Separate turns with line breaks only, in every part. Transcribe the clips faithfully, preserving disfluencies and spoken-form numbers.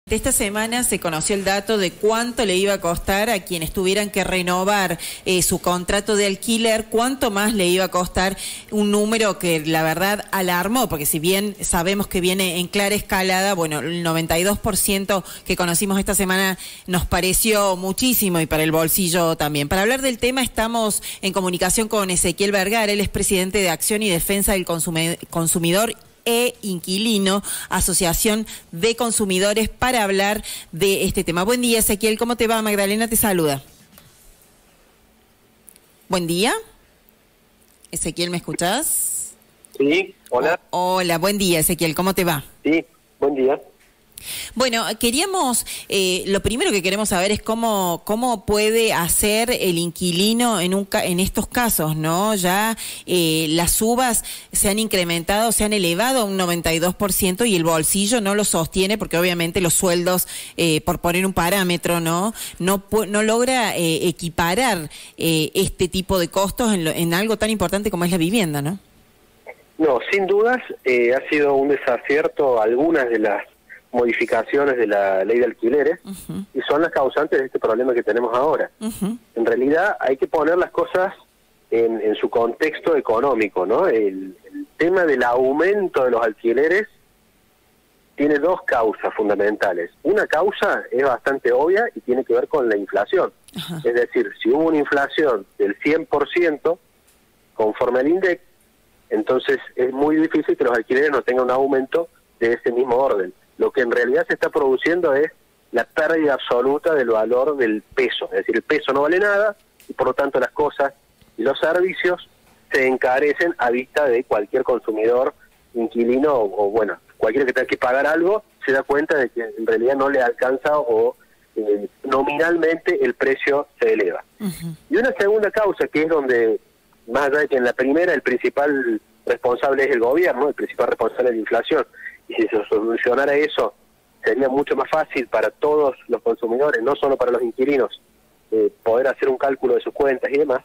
Esta semana se conoció el dato de cuánto le iba a costar a quienes tuvieran que renovar eh, su contrato de alquiler, cuánto más le iba a costar, un número que la verdad alarmó, porque si bien sabemos que viene en clara escalada, bueno, el noventa y dos por ciento que conocimos esta semana nos pareció muchísimo y para el bolsillo también. Para hablar del tema estamos en comunicación con Ezequiel Vergara, él es presidente de Acción y Defensa del Consumidor e Inquilino, Asociación de Consumidores, para hablar de este tema. Buen día, Ezequiel, ¿cómo te va? Magdalena te saluda. Buen día. Ezequiel, ¿me escuchás?
Sí, hola.
Oh, hola, buen día, Ezequiel, ¿cómo te va?
Sí, buen día.
Bueno, queríamos, eh, lo primero que queremos saber es cómo cómo puede hacer el inquilino en un en estos casos, ¿no? Ya eh, las subas se han incrementado, se han elevado a un noventa y dos por ciento y el bolsillo no lo sostiene porque obviamente los sueldos, eh, por poner un parámetro, ¿no? No, no logra eh, equiparar eh, este tipo de costos en, lo, en algo tan importante como es la vivienda, ¿no?
No, sin dudas eh, ha sido un desacierto algunas de las modificaciones de la ley de alquileres uh-huh. y son las causantes de este problema que tenemos ahora. Uh-huh. En realidad hay que poner las cosas en, en su contexto económico, ¿no? El, el tema del aumento de los alquileres tiene dos causas fundamentales. Una causa es bastante obvia y tiene que ver con la inflación. Uh-huh. Es decir, si hubo una inflación del cien por ciento conforme al INDEC, entonces es muy difícil que los alquileres no tengan un aumento de ese mismo orden. Lo que en realidad se está produciendo es la pérdida absoluta del valor del peso. Es decir, el peso no vale nada y por lo tanto las cosas y los servicios se encarecen a vista de cualquier consumidor, inquilino o, o bueno, cualquiera que tenga que pagar algo, se da cuenta de que en realidad no le alcanza o eh, nominalmente el precio se eleva. Uh-huh. Y una segunda causa, que es donde, más allá de que en la primera el principal responsable es el gobierno, el principal responsable de la inflación, y si se solucionara eso, sería mucho más fácil para todos los consumidores, no solo para los inquilinos, eh, poder hacer un cálculo de sus cuentas y demás.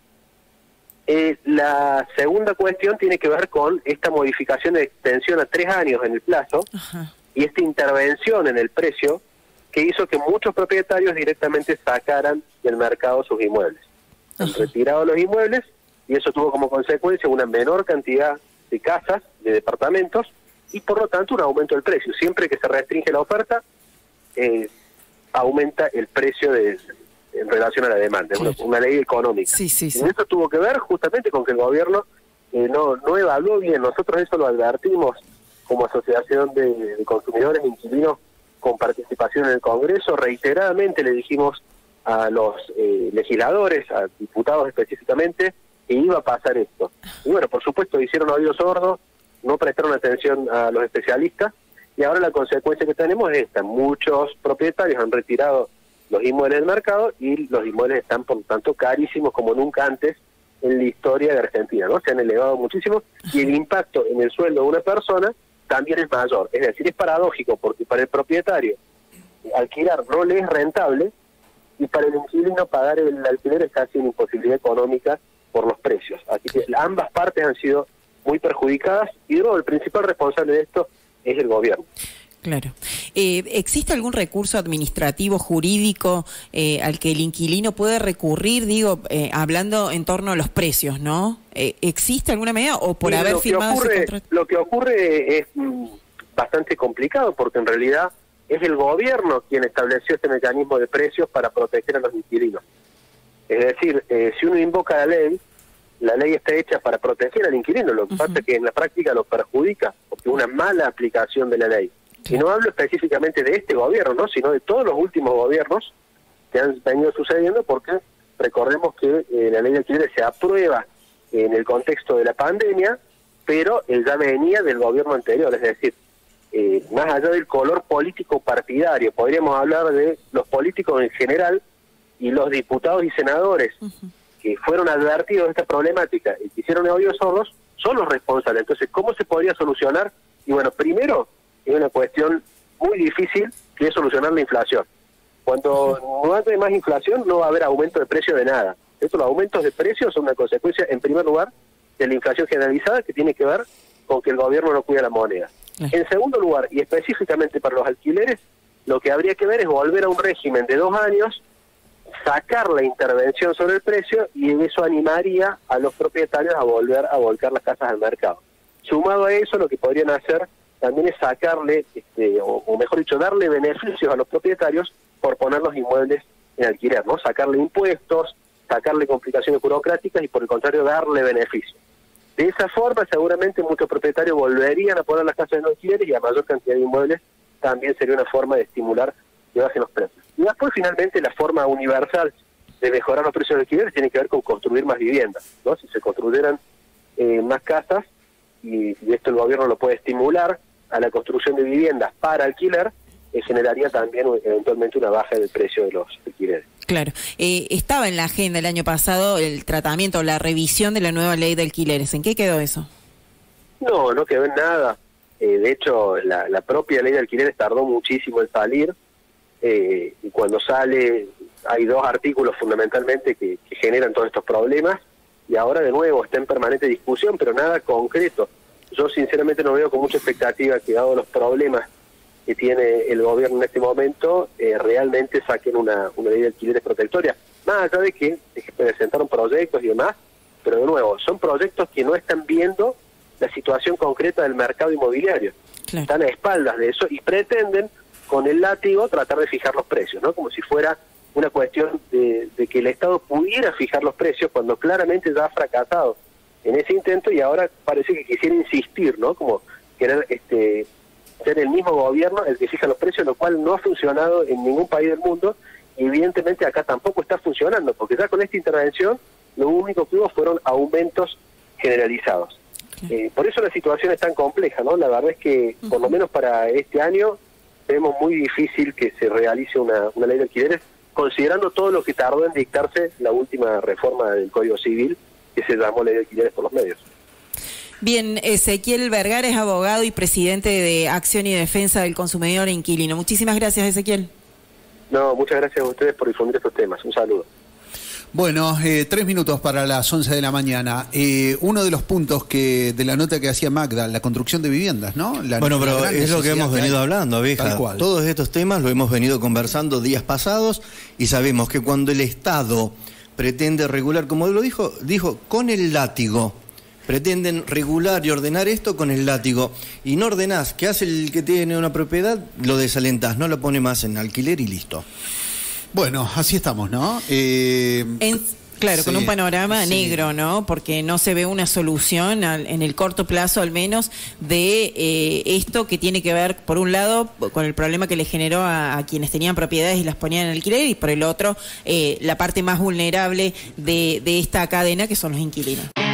Eh, la segunda cuestión tiene que ver con esta modificación de extensión a tres años en el plazo uh-huh. y esta intervención en el precio que hizo que muchos propietarios directamente sacaran del mercado sus inmuebles. Uh-huh. Han retirado los inmuebles y eso tuvo como consecuencia una menor cantidad de casas, de departamentos, y por lo tanto un aumento del precio. Siempre que se restringe la oferta, eh, aumenta el precio de, en relación a la demanda. Es una, una ley económica.
Sí, sí, sí.
Y eso tuvo que ver justamente con que el gobierno eh, no, no evaluó bien. Nosotros eso lo advertimos como asociación de, de consumidores e inquilinos con participación en el Congreso. Reiteradamente le dijimos a los eh, legisladores, a diputados específicamente, que iba a pasar esto. Y bueno, por supuesto, hicieron oídos sordos, no prestaron atención a los especialistas y ahora la consecuencia que tenemos es esta. Muchos propietarios han retirado los inmuebles del mercado y los inmuebles están por lo tanto carísimos como nunca antes en la historia de Argentina, ¿no? Se han elevado muchísimo y el impacto en el sueldo de una persona también es mayor. Es decir, es paradójico porque para el propietario alquilar no le es rentable y para el inquilino pagar el alquiler es casi una imposibilidad económica por los precios. Así que ambas partes han sido muy perjudicadas y luego el principal responsable de esto es el gobierno.
Claro. Eh, ¿Existe algún recurso administrativo, jurídico, eh, al que el inquilino puede recurrir, digo, eh, hablando en torno a los precios, ¿no? Eh, ¿Existe alguna medida o por
sí,
haber
lo
firmado
ocurre,
ese contrato? Lo
que ocurre es mm, bastante complicado porque en realidad es el gobierno quien estableció este mecanismo de precios para proteger a los inquilinos. Es decir, eh, si uno invoca la ley, la ley está hecha para proteger al inquilino, lo que uh-huh. pasa es que en la práctica lo perjudica, porque es una mala aplicación de la ley. Sí. Y no hablo específicamente de este gobierno, ¿no? sino de todos los últimos gobiernos que han venido sucediendo, porque recordemos que eh, la ley de alquileres se aprueba en el contexto de la pandemia, pero él ya venía del gobierno anterior, es decir, eh, más allá del color político partidario, podríamos hablar de los políticos en general y los diputados y senadores uh-huh. que fueron advertidos de esta problemática y que hicieron oídos sordos, son los responsables. Entonces, ¿cómo se podría solucionar? Y bueno, primero, es una cuestión muy difícil, que es solucionar la inflación. Cuando no haya más inflación, no va a haber aumento de precio de nada. Estos aumentos de precios son una consecuencia, en primer lugar, de la inflación generalizada, que tiene que ver con que el gobierno no cuida la moneda. En segundo lugar, y específicamente para los alquileres, Lo que habría que ver es volver a un régimen de dos años, sacar la intervención sobre el precio, y eso animaría a los propietarios a volver a volcar las casas al mercado. Sumado a eso, lo que podrían hacer también es sacarle, este, o, o mejor dicho, darle beneficios a los propietarios por poner los inmuebles en alquiler, ¿no? Sacarle impuestos, sacarle complicaciones burocráticas y por el contrario darle beneficios. De esa forma seguramente muchos propietarios volverían a poner las casas en alquiler y a mayor cantidad de inmuebles también sería una forma de estimular que bajen los precios. Y después finalmente la forma universal de mejorar los precios de alquiler tiene que ver con construir más viviendas, ¿no? Si se construyeran eh, más casas, y, y esto el gobierno lo puede estimular a la construcción de viviendas para alquiler, eh, generaría también eventualmente una baja del precio de los alquileres.
Claro. Eh, estaba en la agenda el año pasado el tratamiento, la revisión de la nueva ley de alquileres. ¿En qué quedó eso?
No, no quedó en nada. Eh, de hecho, la, la propia ley de alquileres tardó muchísimo en salir, eh, y cuando sale hay dos artículos fundamentalmente que, que generan todos estos problemas, y ahora de nuevo está en permanente discusión, pero nada concreto. Yo sinceramente no veo con mucha expectativa que, dado los problemas que tiene el gobierno en este momento, eh, realmente saquen una, una ley de alquileres protectoria, más allá de que, de que presentaron proyectos y demás, pero de nuevo, son proyectos que no están viendo la situación concreta del mercado inmobiliario. Claro. Están a espaldas de eso y pretenden con el látigo tratar de fijar los precios, ¿no? Como si fuera una cuestión de, de que el Estado pudiera fijar los precios cuando claramente ya ha fracasado en ese intento, y ahora parece que quisiera insistir, ¿no? Como querer este ser el mismo gobierno el que fija los precios, lo cual no ha funcionado en ningún país del mundo, y evidentemente acá tampoco está funcionando, porque ya con esta intervención lo único que hubo fueron aumentos generalizados. Eh, por eso la situación es tan compleja, ¿no? La verdad es que, por lo menos para este año, vemos muy difícil que se realice una, una ley de alquileres, considerando todo lo que tardó en dictarse la última reforma del Código Civil, que se llamó ley de alquileres por los medios.
Bien, Ezequiel Vergara es abogado y presidente de Acción y Defensa del Consumidor e Inquilino. Muchísimas gracias, Ezequiel.
No, muchas gracias a ustedes por difundir estos temas. Un saludo.
Bueno, eh, tres minutos para las once de la mañana. Eh, uno de los puntos que de la nota que hacía Magda, la construcción de viviendas, ¿no? La,
bueno, pero
la
es lo que hemos venido que hablando, Abeja. Todos estos temas lo hemos venido conversando días pasados, y sabemos que cuando el Estado pretende regular, como lo dijo, dijo con el látigo, pretenden regular y ordenar esto con el látigo, y no ordenás. ¿Qué hace el que tiene una propiedad? Lo desalentás, no lo pone más en alquiler y listo.
Bueno, así estamos, ¿no? Eh,
en, claro, sí, con un panorama sí. negro, ¿no? Porque no se ve una solución al, en el corto plazo, al menos, de eh, esto que tiene que ver, por un lado, con el problema que le generó a, a quienes tenían propiedades y las ponían en alquiler, y por el otro, eh, la parte más vulnerable de, de esta cadena, que son los inquilinos.